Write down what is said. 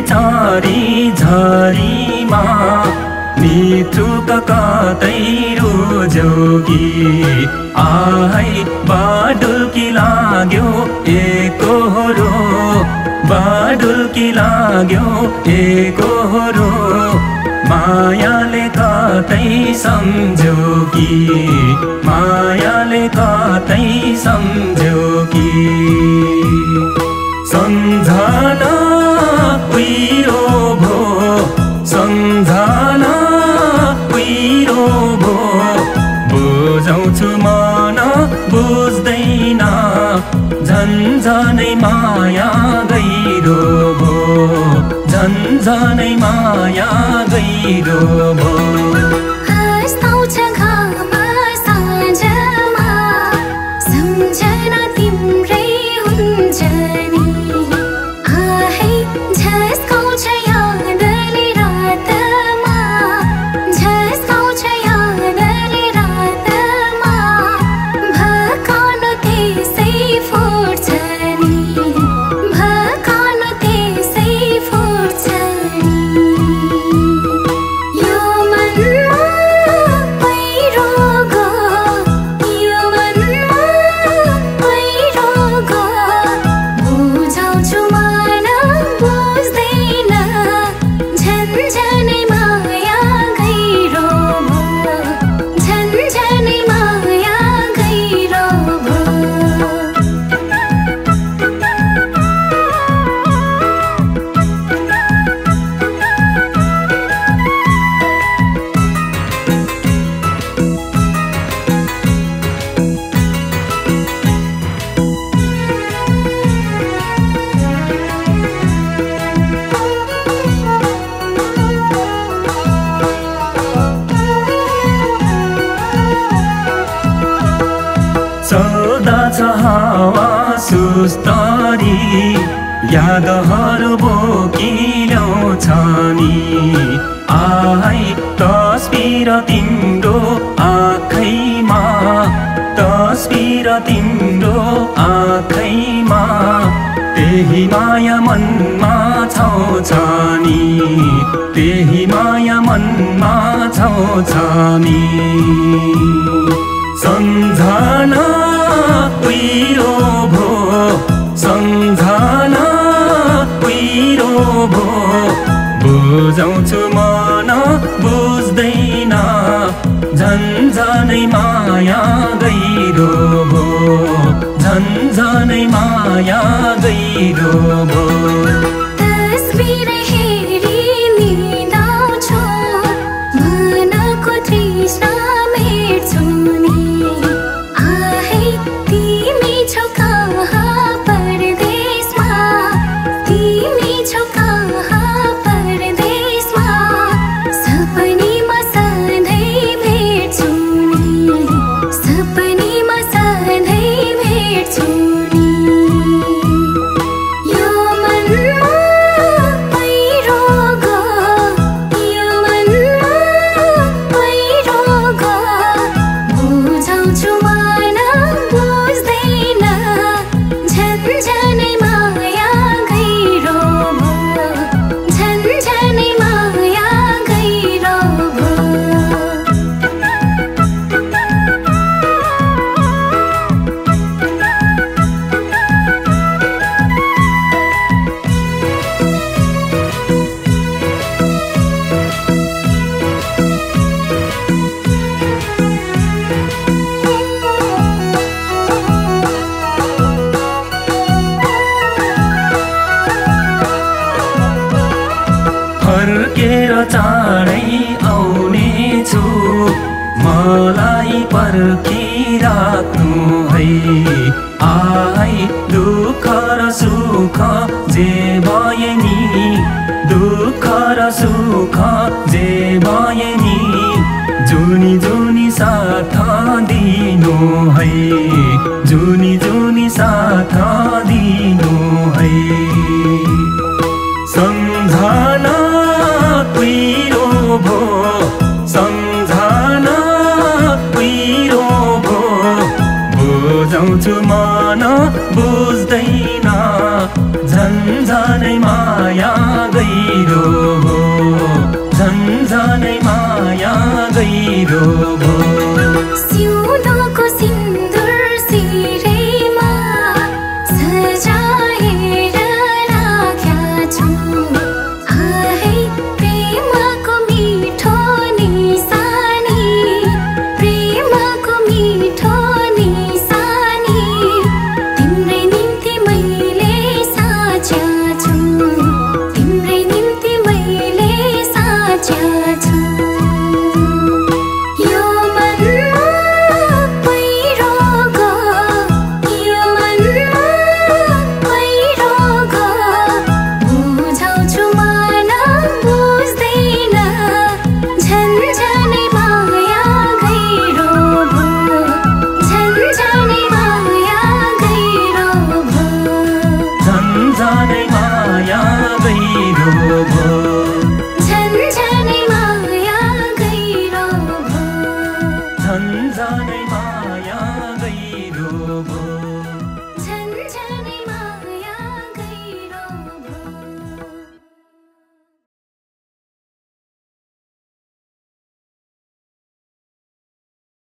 बेचारी झरीमा निथुक कतै रोजोगी आहै बाडुल्की लाग्यो एकोहोरो बाडुल्की लाग्यो एकोहोरो मायाले कतै सम्झोगी मायाले कतै सम्झोगी सम्झना कुहिरो भो सम्झना कुहिरो भो बुझाउँछु मन बुझ्दैन झन्झनै माया गहिरो भो झन्झनै माया गहिरो भो सदा छ हावा सुस्तरी यादहरू बोकी ल्याउँछ नि आहै तस्बिर तिम्रो आँखैमा तस्बिर तिम्रो आँखैमा त्यही माया मनमा छाउँछ नि त्यही माया मनमा छाउँछ नि सम्झना कुहिरो भो सम्झना कुहिरो भो बुझाउँछु मन बुझ्दैन झन्झनै माया गहिरो भो झन्झनै माया गहिरो भो फर्केर चाँडै आउने छु मलाई पर्खिराख्नु है आहै दुःख र सुख जे भए नि दुःख र सुख जे भए नि जुनी जुनी साथ दिनु है जुनी जुनी साथ दिनु है सम्झना कुहिरो भो सम्झना कुहिरो भो बुझाउँछु मन बुझ्दैन झन्झनै माया गई झनै माया गहिरो भो।